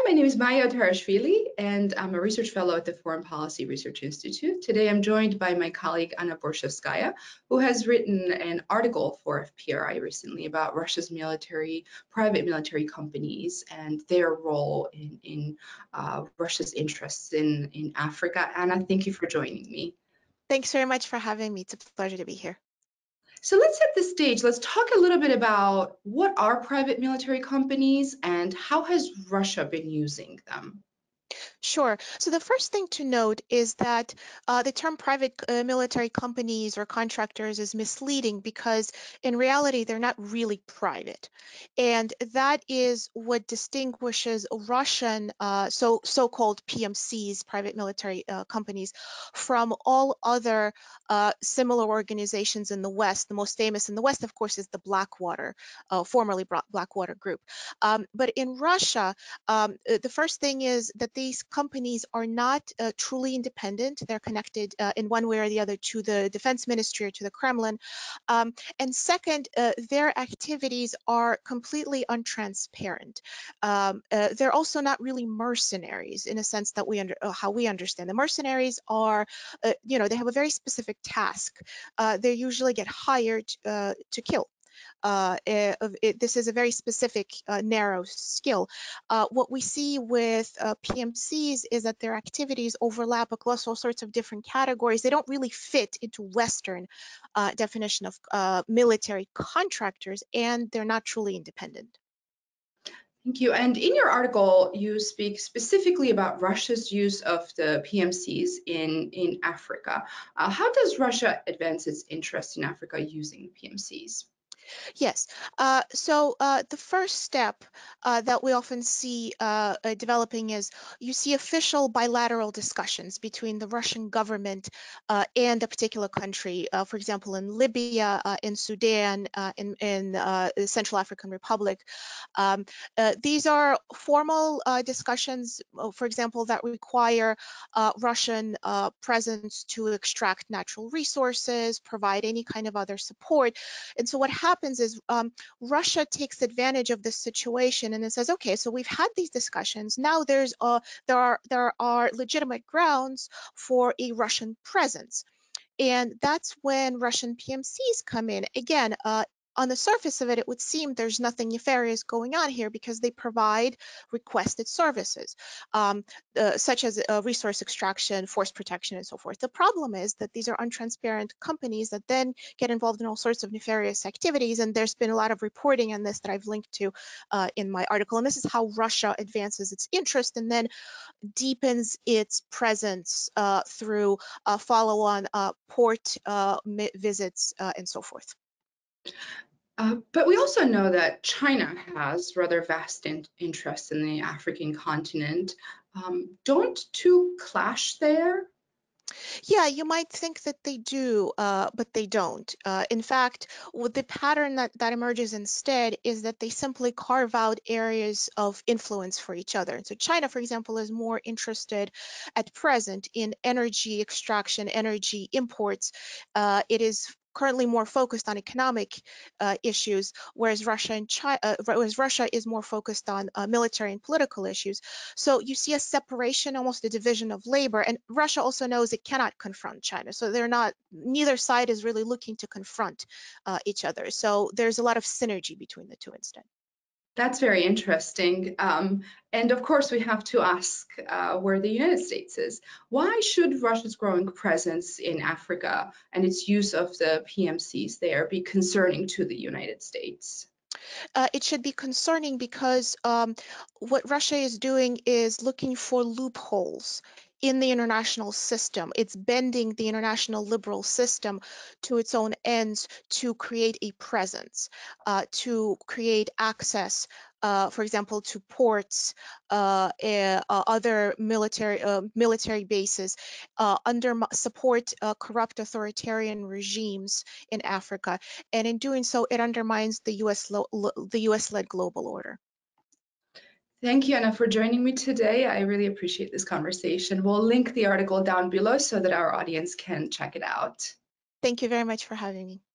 My name is Maia Otarashvili, and I'm a research fellow at the Foreign Policy Research Institute. Today, I'm joined by my colleague, Anna Borschchevskaya, who has written an article for FPRI recently about Russia's private military companies and their role in Russia's interests in Africa. Anna, thank you for joining me. Thanks very much for having me. It's a pleasure to be here. So let's set the stage. Let's talk a little bit about what are private military companies and how has Russia been using them? Sure. So the first thing to note is that the term private military companies or contractors is misleading because in reality, they're not really private. And that is what distinguishes Russian so-called PMCs, private military companies, from all other similar organizations in the West. The most famous in the West, of course, is the Blackwater, formerly Blackwater Group. But in Russia, the first thing is that these companies are not truly independent. They're connected in one way or the other to the defense ministry or to the Kremlin. And second, their activities are completely untransparent. They're also not really mercenaries in a sense that how we understand. The mercenaries are, they have a very specific task. They usually get hired to kill. This is a very specific, narrow skill. What we see with PMCs is that their activities overlap across all sorts of different categories. They don't really fit into Western definition of military contractors, and they're not truly independent. Thank you. And in your article, you speak specifically about Russia's use of the PMCs in Africa. How does Russia advance its interest in Africa using PMCs? Yes. So the first step that we often see developing is you see official bilateral discussions between the Russian government and a particular country. For example, in Libya, in Sudan, in the Central African Republic. These are formal discussions, for example, that require Russian presence to extract natural resources, provide any kind of other support. And so what happens is Russia takes advantage of this situation and it says, okay, so we've had these discussions. Now there are legitimate grounds for a Russian presence. And that's when Russian PMCs come in. Again, on the surface of it, it would seem there's nothing nefarious going on here because they provide requested services, such as resource extraction, force protection, and so forth. The problem is that these are untransparent companies that then get involved in all sorts of nefarious activities, and there's been a lot of reporting on this that I've linked to in my article. And this is how Russia advances its interest and then deepens its presence through follow-on port visits and so forth. But we also know that China has rather vast interests in the African continent. Don't two clash there? Yeah, you might think that they do, but they don't. In fact, the pattern that emerges instead is that they simply carve out areas of influence for each other. So China, for example, is more interested at present in energy extraction, energy imports. It is currently more focused on economic issues, whereas Russia is more focused on military and political issues. So you see a separation, almost a division of labor, and Russia also knows it cannot confront China. So neither side is really looking to confront each other. So there's a lot of synergy between the two instead. That's very interesting. And of course, we have to ask where the United States is. Why should Russia's growing presence in Africa and its use of the PMCs there be concerning to the United States? It should be concerning because what Russia is doing is looking for loopholes in the international system. It's bending the international liberal system to its own ends to create a presence, to create access, for example, to ports, other military bases, support corrupt authoritarian regimes in Africa. And in doing so, it undermines the US-led global order. Thank you, Anna, for joining me today. I really appreciate this conversation. We'll link the article down below so that our audience can check it out. Thank you very much for having me.